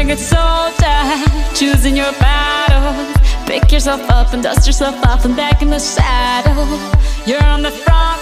good soldier, choosing your battle. Pick yourself up and dust yourself off and back in the saddle. You're on the front